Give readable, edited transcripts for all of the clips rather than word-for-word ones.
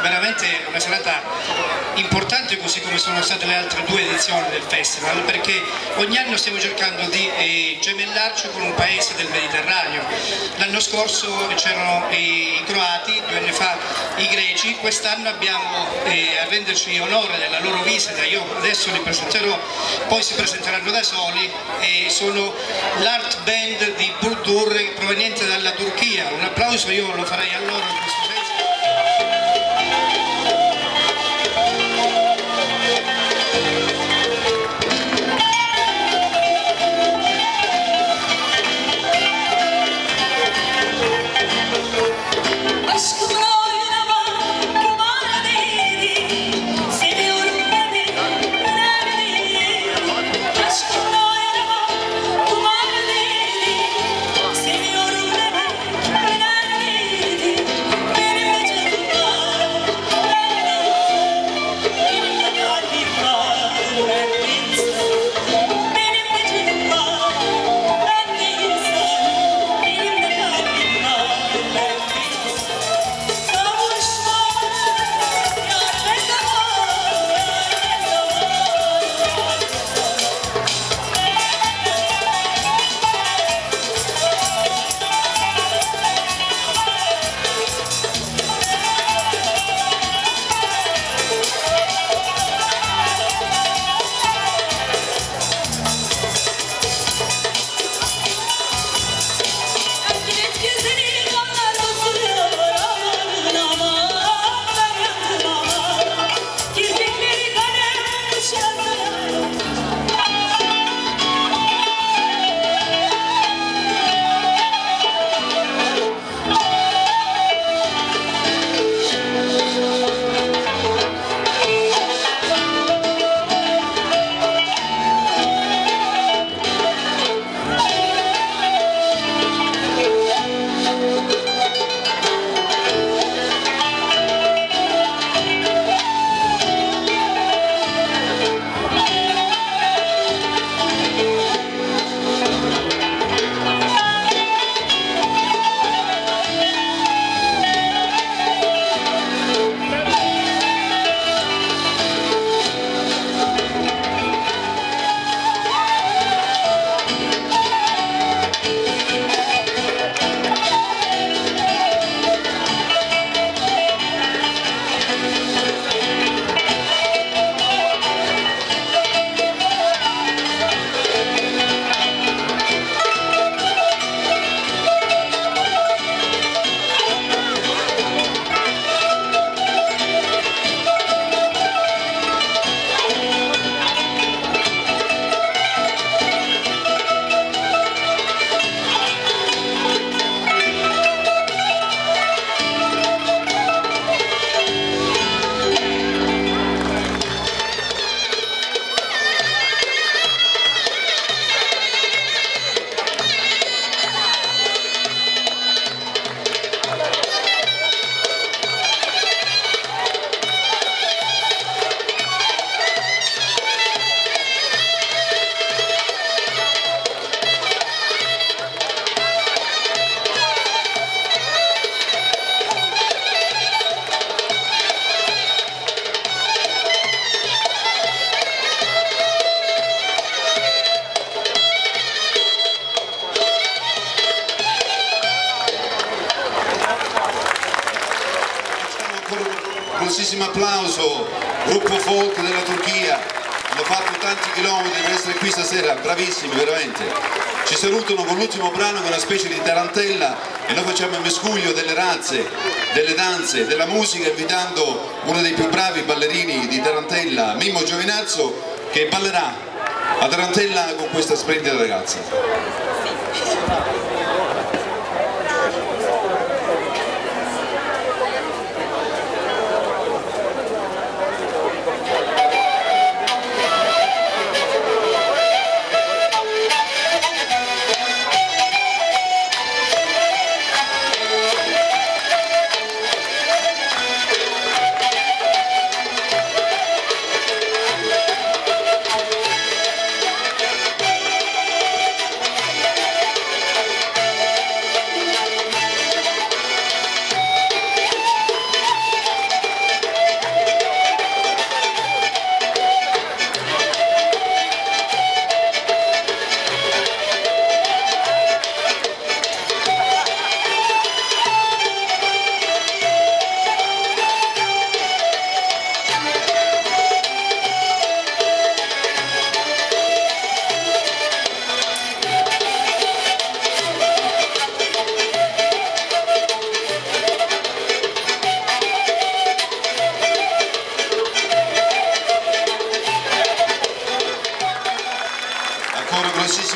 veramente una serata importante, così come sono state le altre due edizioni del festival, perché ogni anno stiamo cercando di gemellarci con un paese del Mediterraneo. L'anno scorso c'erano i croati, 2 anni fa i greci, quest'anno abbiamo a renderci onore della loro visita, io adesso li presenterò, poi si presenteranno da soli, e sono l'Art Band di Burdur proveniente dalla Turchia. Un applauso io lo farei a loro in questo senso. Grossissimo applauso, gruppo folk della Turchia, hanno fatto tanti chilometri per essere qui stasera, bravissimi veramente. Ci salutano con l'ultimo brano, che è una specie di tarantella, e noi facciamo il mescuglio delle razze, delle danze, della musica, invitando uno dei più bravi ballerini di tarantella, Mimmo Giovinazzo, che ballerà a tarantella con questa splendida ragazza.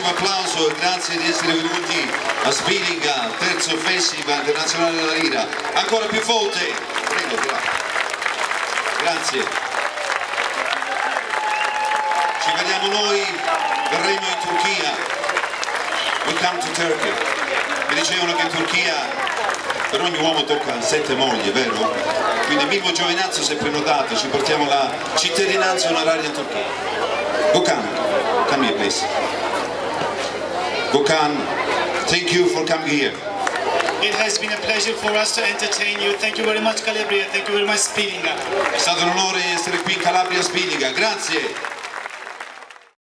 applauso e grazie di essere venuti a Spilinga, terzo Festival Internazionale della Lira. Ancora più forte. Prego, grazie. Ci vediamo noi, verremo in Turchia. We come to Turkey. Mi dicevano che in Turchia per ogni uomo tocca 7 mogli, vero? Quindi Mimmo Giovinazzo si è prenotato, ci portiamo la cittadinanza onoraria in Turchia. Gökhan, come here please. Gökhan, thank you for coming here. It has been a pleasure for us to entertain you. Thank you very much Calabria, thank you very much Spilinga. È stato un onore essere qui in Calabria Spilinga, grazie.